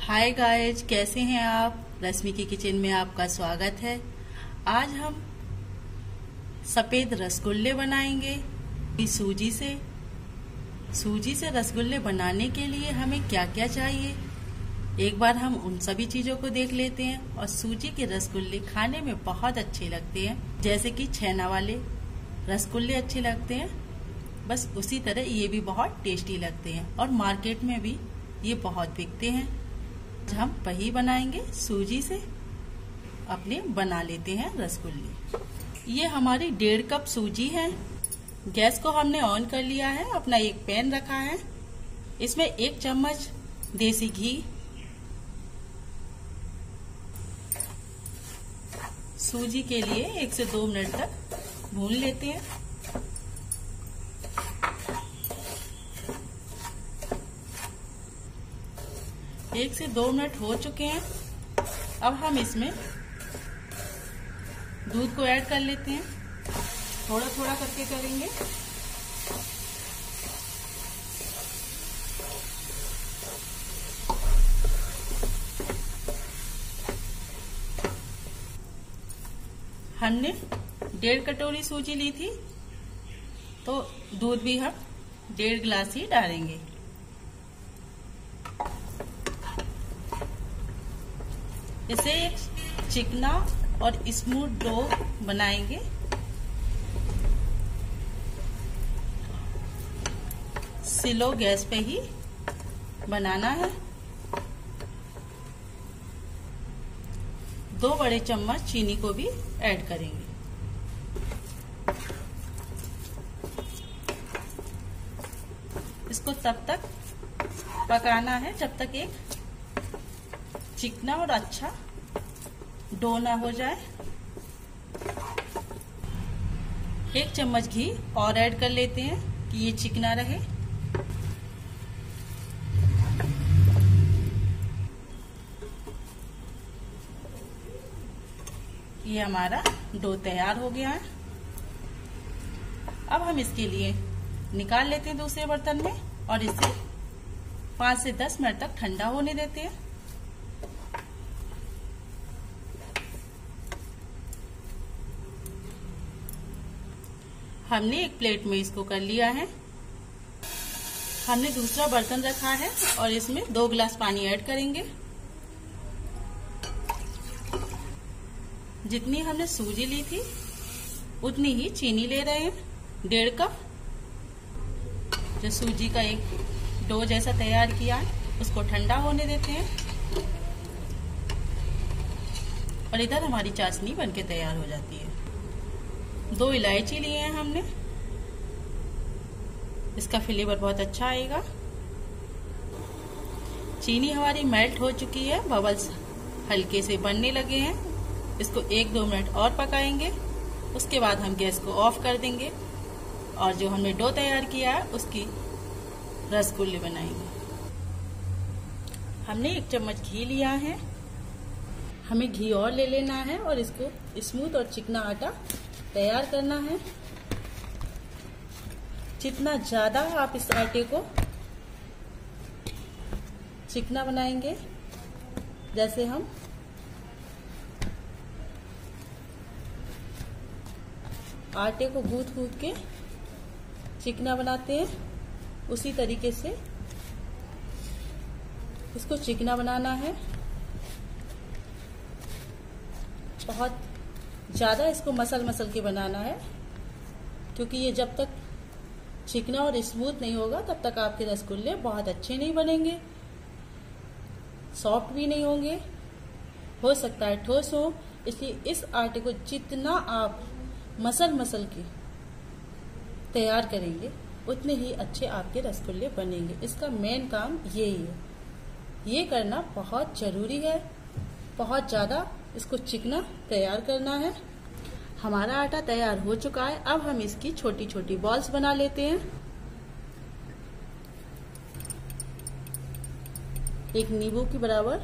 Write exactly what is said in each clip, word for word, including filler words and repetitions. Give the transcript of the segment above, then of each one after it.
Hi guys, कैसे हैं आप। रश्मि की किचन में आपका स्वागत है। आज हम सफेद रसगुल्ले बनाएंगे सूजी से। सूजी से रसगुल्ले बनाने के लिए हमें क्या क्या चाहिए, एक बार हम उन सभी चीजों को देख लेते हैं। और सूजी के रसगुल्ले खाने में बहुत अच्छे लगते हैं, जैसे कि छेना वाले रसगुल्ले अच्छे लगते हैं, बस उसी तरह ये भी बहुत टेस्टी लगते हैं और मार्केट में भी ये बहुत बिकते हैं। हम वही बनाएंगे, सूजी से अपने बना लेते हैं रसगुल्ले। ये हमारी डेढ़ कप सूजी है। गैस को हमने ऑन कर लिया है, अपना एक पैन रखा है, इसमें एक चम्मच देसी घी, सूजी के लिए एक से दो मिनट तक भून लेते हैं। एक से दो मिनट हो चुके हैं। अब हम इसमें दूध को ऐड कर लेते हैं, थोड़ा थोड़ा करके करेंगे। हमने डेढ़ कटोरी सूजी ली थी, तो दूध भी हम डेढ़ गिलास ही डालेंगे। इसे एक चिकना और स्मूथ डो बनाएंगे। स्लो गैस पे ही बनाना है। दो बड़े चम्मच चीनी को भी ऐड करेंगे। इसको तब तक पकाना है जब तक एक चिकना और अच्छा डो ना हो जाए। एक चम्मच घी और ऐड कर लेते हैं कि ये चिकना रहे। ये हमारा डो तैयार हो गया है। अब हम इसके लिए निकाल लेते हैं दूसरे बर्तन में और इसे पाँच से दस मिनट तक ठंडा होने देते हैं। हमने एक प्लेट में इसको कर लिया है। हमने दूसरा बर्तन रखा है और इसमें दो गिलास पानी ऐड करेंगे। जितनी हमने सूजी ली थी उतनी ही चीनी ले रहे हैं, डेढ़ कप। जो सूजी का एक डो जैसा तैयार किया है उसको ठंडा होने देते हैं। और इधर हमारी चाशनी बनके तैयार हो जाती है। दो इलायची लिए हैं हमने, इसका फ्लेवर बहुत अच्छा आएगा। चीनी हमारी मेल्ट हो चुकी है, बबल्स हल्के से बनने लगे हैं। इसको एक दो मिनट और पकाएंगे, उसके बाद हम गैस को ऑफ कर देंगे और जो हमने डो तैयार किया है उसकी रसगुल्ले बनाएंगे। हमने एक चम्मच घी लिया है, हमें घी और ले लेना है और इसको स्मूथ और चिकना आटा तैयार करना है। जितना ज्यादा आप इस आटे को चिकना बनाएंगे, जैसे हम आटे को गूंथ गूंथ के चिकना बनाते हैं, उसी तरीके से इसको चिकना बनाना है। बहुत ज्यादा इसको मसल मसल के बनाना है, क्योंकि ये जब तक चिकना और स्मूथ नहीं होगा तब तक आपके रसगुल्ले बहुत अच्छे नहीं बनेंगे, सॉफ्ट भी नहीं होंगे, हो सकता है ठोस हो। इसलिए इस आटे को जितना आप मसल मसल के तैयार करेंगे उतने ही अच्छे आपके रसगुल्ले बनेंगे। इसका मेन काम यही है, ये करना बहुत जरूरी है। बहुत ज्यादा इसको चिकना तैयार करना है। हमारा आटा तैयार हो चुका है। अब हम इसकी छोटी छोटी बॉल्स बना लेते हैं। एक नींबू के बराबर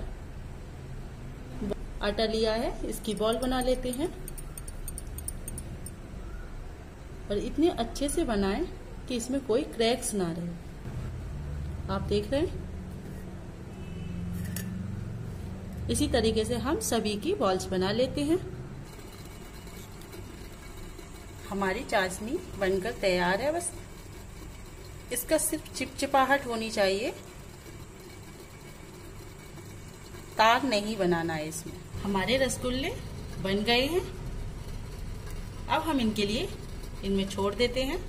आटा लिया है, इसकी बॉल बना लेते हैं और इतने अच्छे से बनाएं कि इसमें कोई क्रैक्स ना रहे। आप देख रहे हैं इसी तरीके से हम सभी की बॉल्स बना लेते हैं। हमारी चाशनी बनकर तैयार है। बस इसका सिर्फ चिपचिपाहट होनी चाहिए, तार नहीं बनाना है इसमें। हमारे रसगुल्ले बन गए हैं। अब हम इनके लिए इनमें छोड़ देते हैं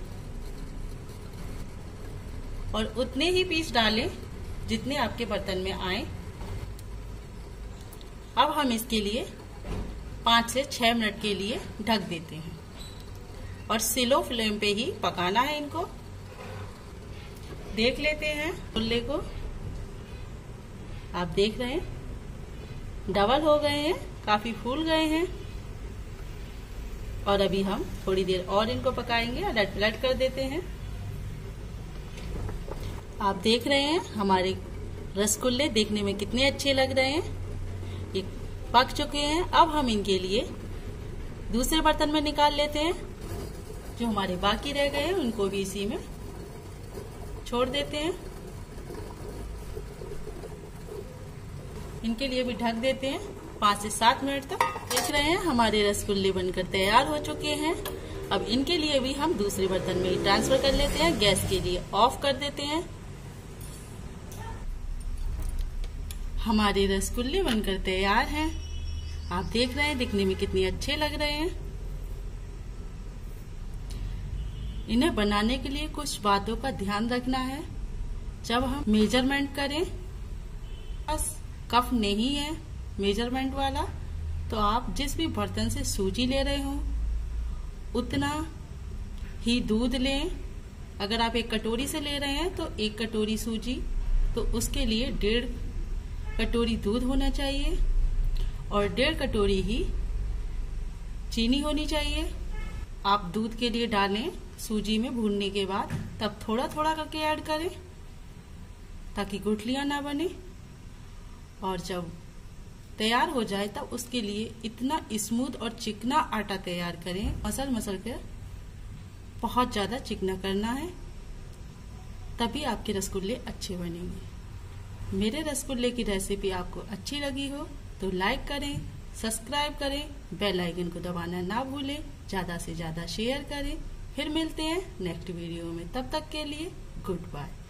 और उतने ही पीस डालें जितने आपके बर्तन में आए। अब हम इसके लिए पाँच से छह मिनट के लिए ढक देते हैं और स्लो फ्लेम पे ही पकाना है इनको। देख लेते हैं रसगुल्ले को। आप देख रहे हैं डबल हो गए हैं, काफी फूल गए हैं। और अभी हम थोड़ी देर और इनको पकाएंगे, अलट पलट कर देते हैं। आप देख रहे हैं हमारे रसगुल्ले देखने में कितने अच्छे लग रहे हैं। ये पक चुके हैं। अब हम इनके लिए दूसरे बर्तन में निकाल लेते हैं। जो हमारे बाकी रह गए हैं उनको भी इसी में छोड़ देते हैं। इनके लिए भी ढक देते हैं पाँच से सात मिनट तक। देख रहे हैं हमारे रसगुल्ले बनकर तैयार हो चुके हैं। अब इनके लिए भी हम दूसरे बर्तन में ट्रांसफर कर लेते हैं। गैस के लिए ऑफ कर देते हैं। हमारे रसगुल्ले बनकर तैयार हैं। आप देख रहे हैं दिखने में कितने अच्छे लग रहे हैं। इन्हें बनाने के लिए कुछ बातों का ध्यान रखना है। जब हम मेजरमेंट करें, बस कप नहीं है मेजरमेंट वाला, तो आप जिस भी बर्तन से सूजी ले रहे हो उतना ही दूध लें। अगर आप एक कटोरी से ले रहे हैं तो एक कटोरी सूजी, तो उसके लिए डेढ़ कटोरी दूध होना चाहिए और डेढ़ कटोरी ही चीनी होनी चाहिए। आप दूध के लिए डालें सूजी में भूनने के बाद, तब थोड़ा थोड़ा करके ऐड करें ताकि गुठलियां ना बने। और जब तैयार हो जाए तब उसके लिए इतना स्मूथ और चिकना आटा तैयार करें, मसल मसल कर बहुत ज्यादा चिकना करना है, तभी आपके रसगुल्ले अच्छे बनेंगे। मेरे रसगुल्ले की रेसिपी आपको अच्छी लगी हो तो लाइक करें, सब्सक्राइब करें, बेल आइकन को दबाना ना भूलें, ज्यादा से ज्यादा शेयर करें। फिर मिलते हैं नेक्स्ट वीडियो में। तब तक के लिए गुड बाय।